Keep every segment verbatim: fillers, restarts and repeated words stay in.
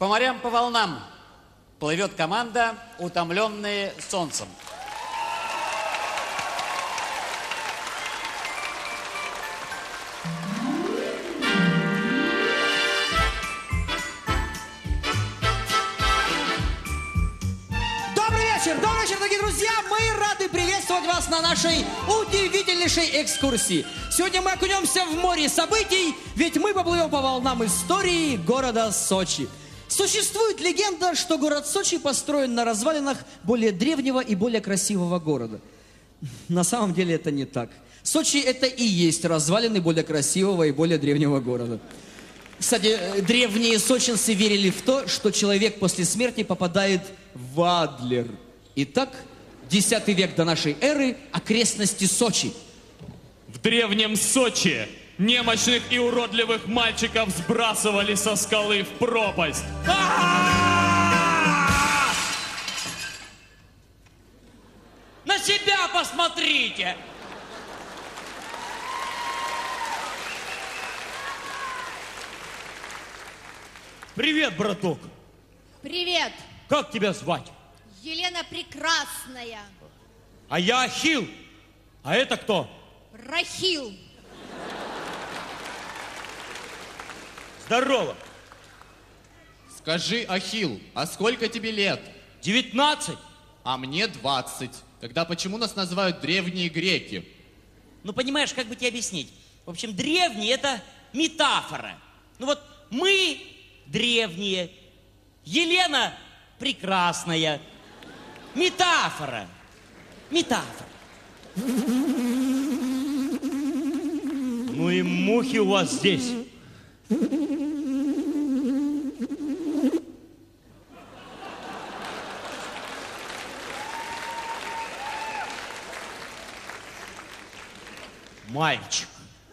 По морям, по волнам плывет команда, утомленные солнцем. Добрый вечер, дорогие друзья! Мы рады приветствовать вас на нашей удивительнейшей экскурсии. Сегодня мы окунемся в море событий, ведь мы поплывем по волнам истории города Сочи. Существует легенда, что город Сочи построен на развалинах более древнего и более красивого города. На самом деле это не так. Сочи это и есть развалины более красивого и более древнего города. Кстати, древние сочинцы верили в то, что человек после смерти попадает в Адлер. Итак, десятый век до нашей эры, окрестности Сочи. В древнем Сочи немощных и уродливых мальчиков сбрасывали со скалы в пропасть. На себя посмотрите! Привет, браток. Привет. Как тебя звать? Елена Прекрасная. А я Ахилл. А это кто? Рахил. Здорово. Скажи, Ахилл, а сколько тебе лет? девятнадцать. А мне двадцать. Тогда почему нас называют древние греки? Ну, понимаешь, как бы тебе объяснить? В общем, древние – это метафора. Ну вот мы древние, Елена прекрасная. Метафора. Метафора. Ну и мухи у вас здесь. Мальчик.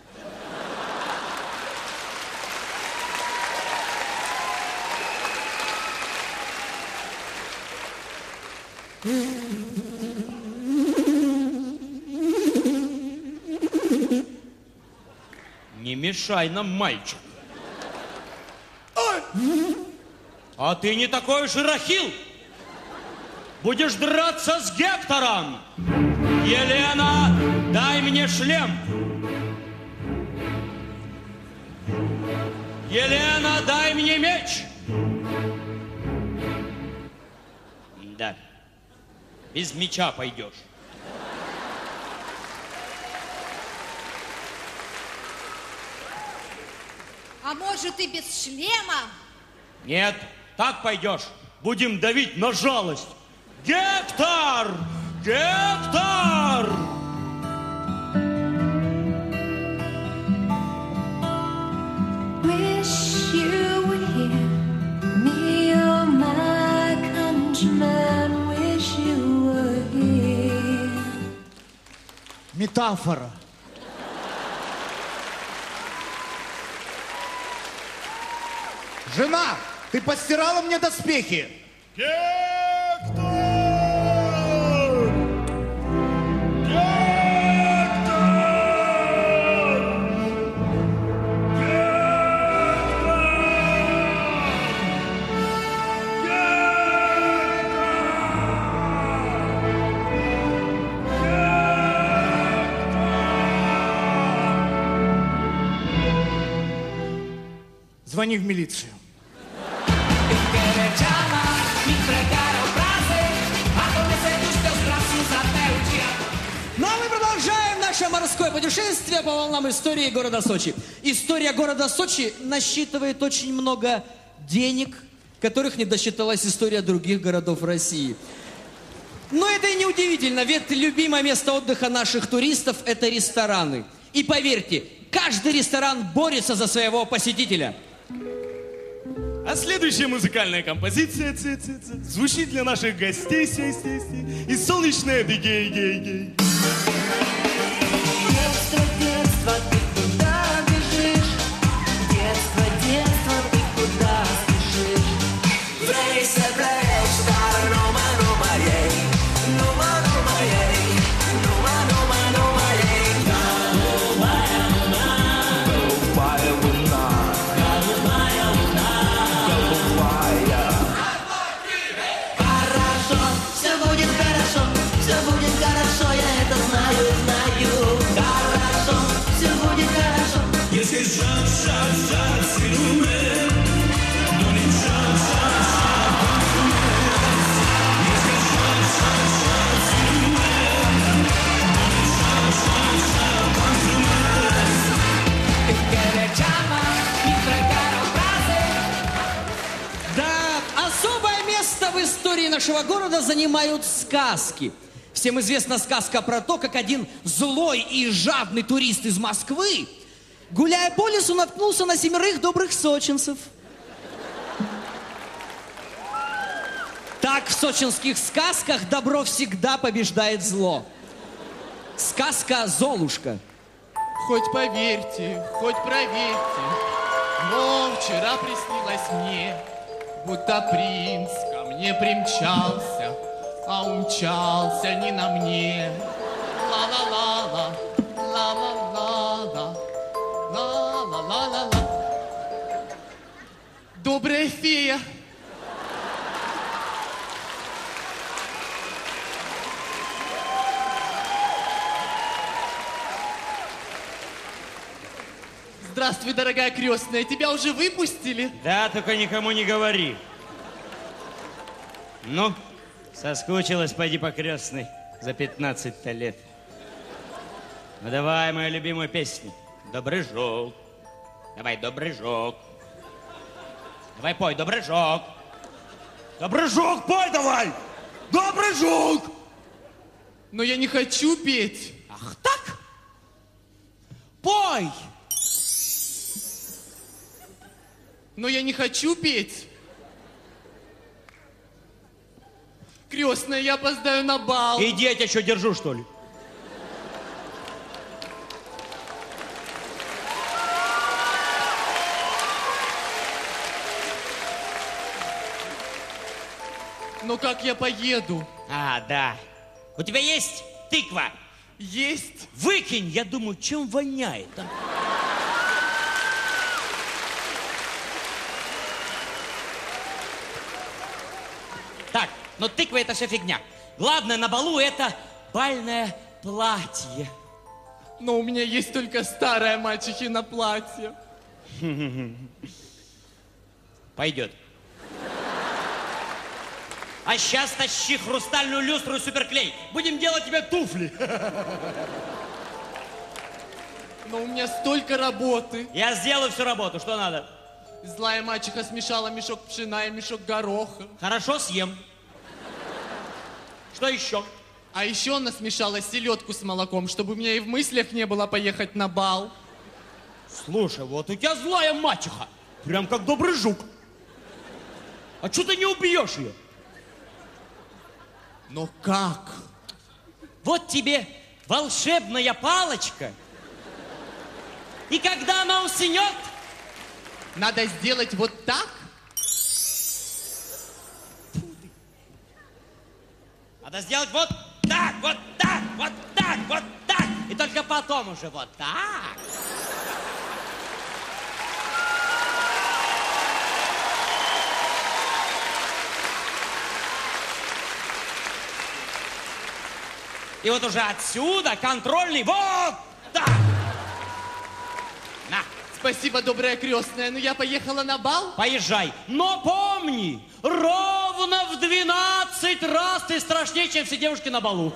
Не мешай нам, мальчик. А ты не такой уж и Рахил. Будешь драться с Гектором. Елена, дай мне шлем. Елена, дай мне меч. Да. Без меча пойдешь. А может и без шлема? Нет, так пойдешь. Будем давить на жалость. Гектор! Гектор! Wish you were here, me or my countryman. Wish you were here. Метафора. Жена, ты постирала мне доспехи? Гектор! Звони в милицию. Ну а мы продолжаем наше морское путешествие по волнам истории города Сочи. История города Сочи насчитывает очень много денег, которых не досчиталась история других городов России. Но это и не удивительно, ведь любимое место отдыха наших туристов – это рестораны. И поверьте, каждый ресторан борется за своего посетителя. А следующая музыкальная композиция ц -ц -ц, звучит для наших гостей сей, сей, сей, и солнечная бегей, гей, гей. Детство, детство, ты куда бежишь? Детство, детство, ты куда спешишь? Брейся, брейся, нума, нума, ей, нума, нума, ей, нума, нума, нума, ей, голубая луна, голубая луна, голубая луна, голубая место в истории нашего города занимают сказки. Всем известна сказка про то, как один злой и жадный турист из Москвы, гуляя по лесу, наткнулся на семерых добрых сочинцев. Так в сочинских сказках добро всегда побеждает зло. Сказка «Золушка». Хоть поверьте, хоть проверьте, но вчера приснилось мне, будто принц ко мне примчался, а умчался не на мне. Ла-ла-ла-ла, ла-ла-ла-ла, ла-ла-ла-ла-ла. Добрая фея. Здравствуй, дорогая крестная, тебя уже выпустили? Да, только никому не говори. Ну, соскучилась, пойди по крестной за пятнадцать-то лет. Ну давай мою любимую песню. Добрыжок. Давай, добрыжок. Давай пой, добрыжок. Добрыжок, пой давай! Добрыжок! Но я не хочу петь. Ах так? Пой! Но я не хочу петь. Крестная, я опоздаю на бал. Иди, я тебя что, держу, что ли? Но как я поеду? А, да. У тебя есть тыква? Есть. Выкинь, я думаю, чем воняет. А? Так, но тыква это все фигня. Главное на балу это бальное платье. Но у меня есть только старое мачехино платье. Пойдет. А сейчас тащи хрустальную люстру и суперклей. Будем делать тебе туфли. Но у меня столько работы. Я сделаю всю работу, что надо. Злая мачеха смешала мешок пшена и мешок гороха. Хорошо, съем. Что еще? А еще она смешала селедку с молоком, чтобы у меня и в мыслях не было поехать на бал. Слушай, вот у тебя злая мачеха. Прям как добрый жук. А что ты не убьешь ее? Но как? Вот тебе волшебная палочка. И когда она уснет... Надо сделать вот так? Надо сделать вот так, вот так, вот так, вот так. И только потом уже вот так. И вот уже отсюда контрольный вот так. На. Спасибо, добрая крестная, но я поехала на бал. Поезжай. Но помни, ровно в двенадцать раз ты страшнее, чем все девушки на балу.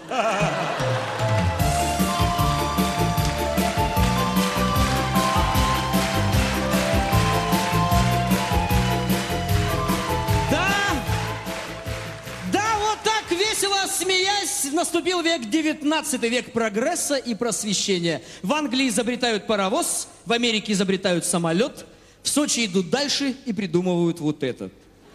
Весело смеясь, наступил век девятнадцатый, век прогресса и просвещения. В Англии изобретают паровоз, в Америке изобретают самолет, в Сочи идут дальше и придумывают вот этот.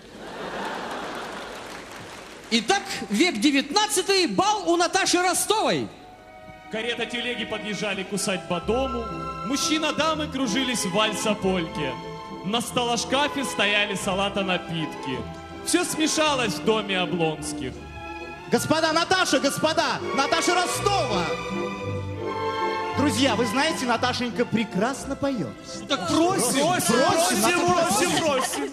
Итак, век девятнадцатый, бал у Наташи Ростовой. Карета телеги подъезжали к усадьба-дому, мужчина-дамы кружились в вальса-польке. На столошкафе стояли салата-напитки. Все смешалось в доме Облонских. Господа, Наташа, господа, Наташа Ростова. Друзья, вы знаете, Наташенька прекрасно поет. Ну так просим, просим, просим, просим, просим, просим.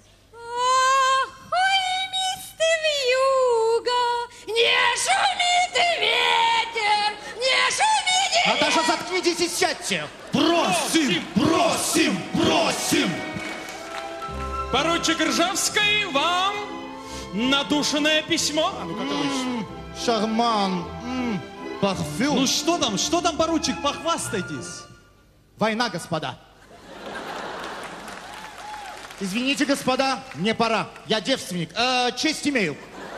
Ой, мистер вьюга, не шумит ветер, не шумит ветер. Наташа, заткнитесь и сядьте. Просим, просим, просим. Поручик Ржавский, вам надушенное письмо. М-м, шарман, м-м, парфюм. Ну что там, что там, поручик, похвастайтесь. Война, господа. Извините, господа, мне пора. Я девственник. Э, честь имею.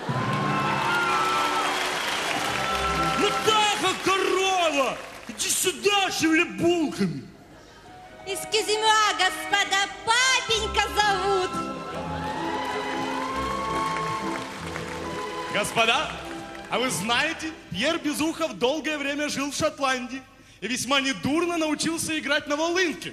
Натаха, корова! Иди сюда, шевели булками. Эскизимуа, господа, папенька зовут. Господа, а вы знаете, Пьер Безухов долгое время жил в Шотландии и весьма недурно научился играть на волынке.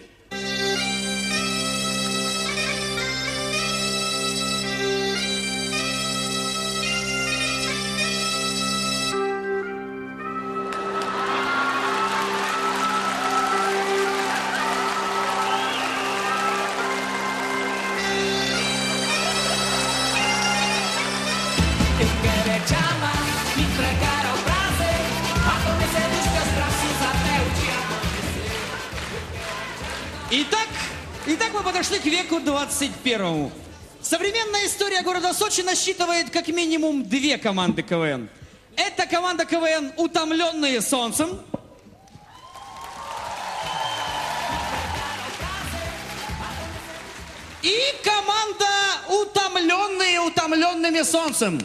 Итак, итак, мы подошли к веку двадцать первому. Современная история города Сочи насчитывает как минимум две команды КВН. Это команда КВН «Утомленные солнцем». И команда «Утомленные утомленными солнцем».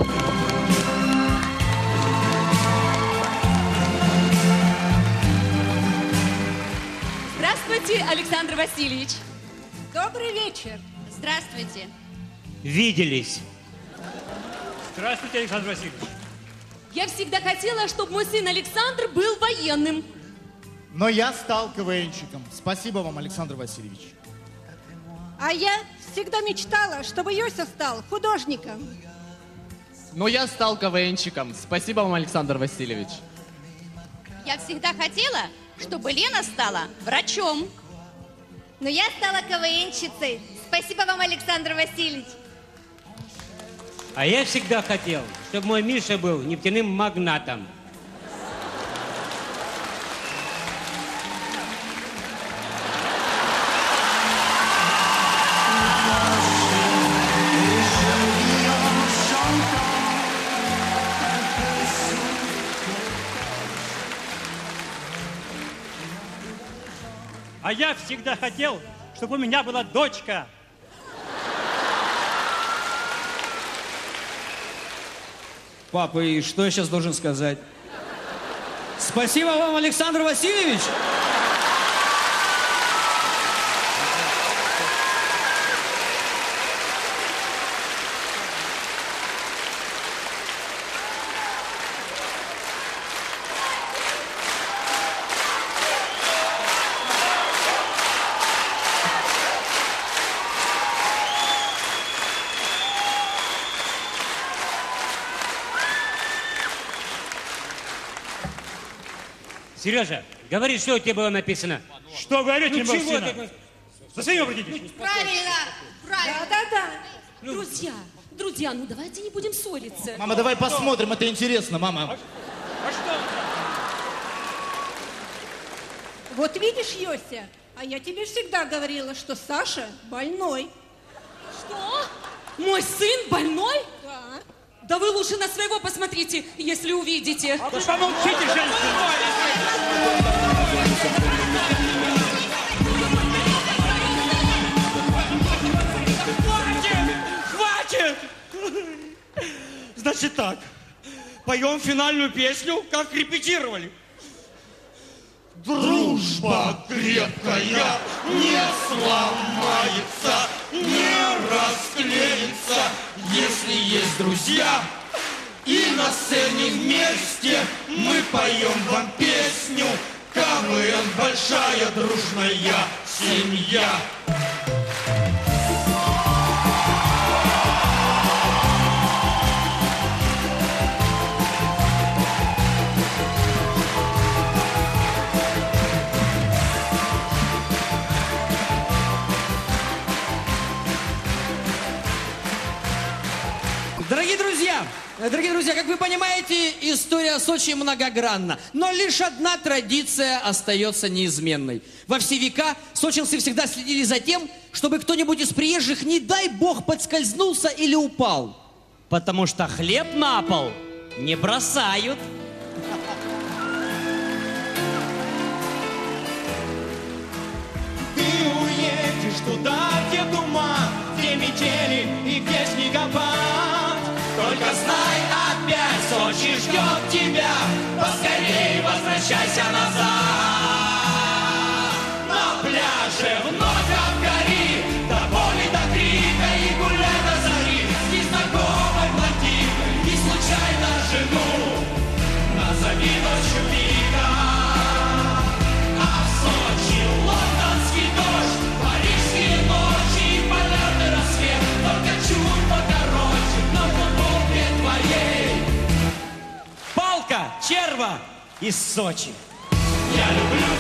Здравствуйте, Александр Васильевич. Добрый вечер. Здравствуйте. Виделись. Здравствуйте, Александр Васильевич. Я всегда хотела, чтобы мой сын Александр был военным. Но я стал КВНщиком. Спасибо вам, Александр Васильевич. А я всегда мечтала, чтобы Йося стал художником. Но я стал КВНщиком. Спасибо вам, Александр Васильевич. Я всегда хотела, чтобы Лена стала врачом. Но я стала КВНщицей. Спасибо вам, Александр Васильевич. А я всегда хотел, чтобы мой Миша был нефтяным магнатом. А я всегда хотел, чтобы у меня была дочка. Папа, и что я сейчас должен сказать? Спасибо вам, Александр Васильевич. Сережа, говори, что у тебя было написано. Что вы орете, Ну чего Максина? ты? За своим обратитесь. Правильно, правильно. Да-да-да. Друзья, друзья, ну давайте не будем ссориться. Мама, давай посмотрим, это интересно, мама. А что? Вот видишь, Йося, а я тебе всегда говорила, что Саша больной. Что? Мой сын больной? Да. Да вы лучше на своего посмотрите, если увидите. Вы помолчите, женщина. Хватит! Значит так, поем финальную песню, как репетировали. Дружба крепкая не сломается, не расклеится, если есть друзья. И на сцене вместе мы поем вам песню. КВН большая дружная семья. Дорогие друзья, дорогие друзья, как вы понимаете, история Сочи многогранна. Но лишь одна традиция остается неизменной. Во все века сочинцы всегда следили за тем, чтобы кто-нибудь из приезжих, не дай бог, подскользнулся или упал. Потому что хлеб на пол не бросают. Ты уедешь летишь туда, где туман, где метели и где снегопад. Только знай, опять Сочи ждет тебя, поскорей возвращайся назад. На пляже вновь обгори, до боли, до крика и гуляй до зари с незнакомой блондинкой и случайно жену назови ночью Вика. А в Сочи лондонский дождь, парижские ночи и полярный рассвет. Только чур покороче на футболке твоей Палка, черва из Сочи. я люблю